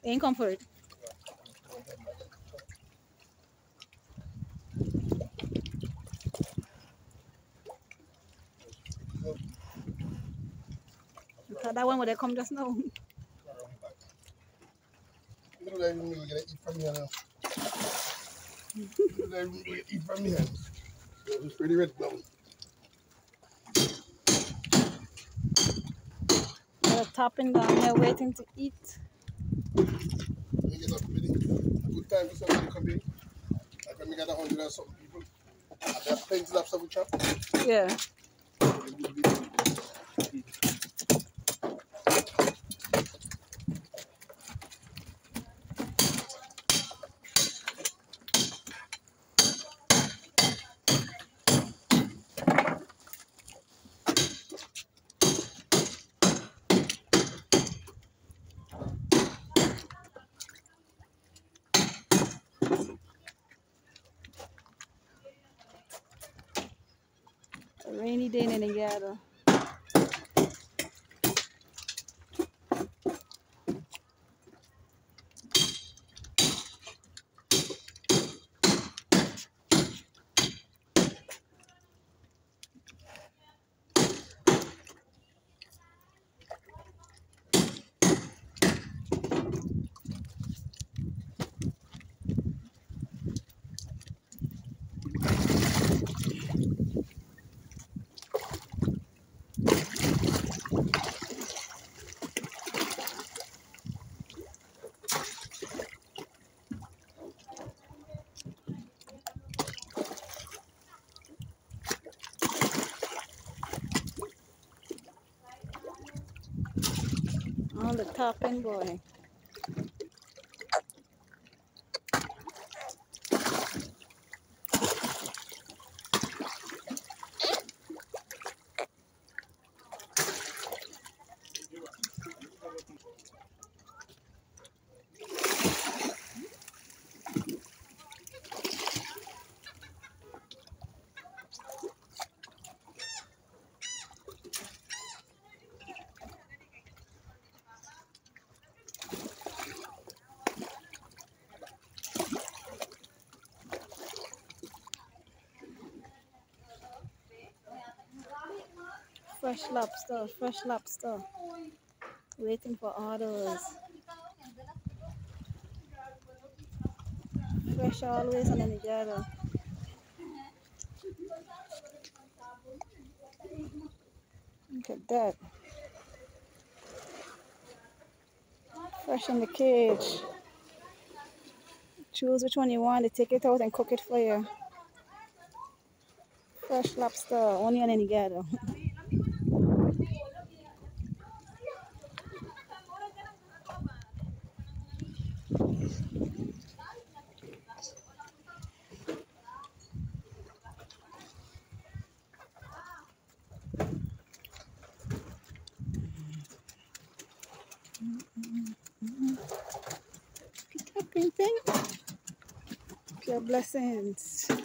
Ain't comfort. That one where they come just now. You don't even really get eat from here now. You don't even really eat from here. It's pretty red now. They're tapping down here waiting to eat. You get up really. A good time for somebody to come in. Like when we got 100 and something people. And there are plenty of stuff we chop. Yeah. A rainy day in the gather. On the tapping boy. Fresh lobster, fresh lobster. Waiting for orders. Fresh always on the gather. Look at that. Fresh in the cage. Choose which one you want. They take it out and cook it for you. Fresh lobster, only on any gather. Pure blessings.